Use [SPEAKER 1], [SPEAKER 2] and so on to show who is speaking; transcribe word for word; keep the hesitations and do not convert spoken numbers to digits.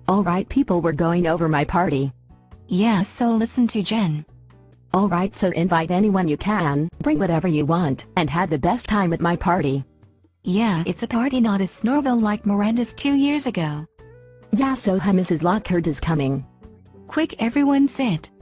[SPEAKER 1] Alright people, we're going over my party.
[SPEAKER 2] Yeah, so listen to Jen.
[SPEAKER 1] Alright, so invite anyone you can, bring whatever you want, and have the best time at my party.
[SPEAKER 2] Yeah, it's a party, not a Snorville like Miranda's two years ago.
[SPEAKER 1] Yeah, so hi, Missus Lockhart is coming.
[SPEAKER 2] Quick everyone sit.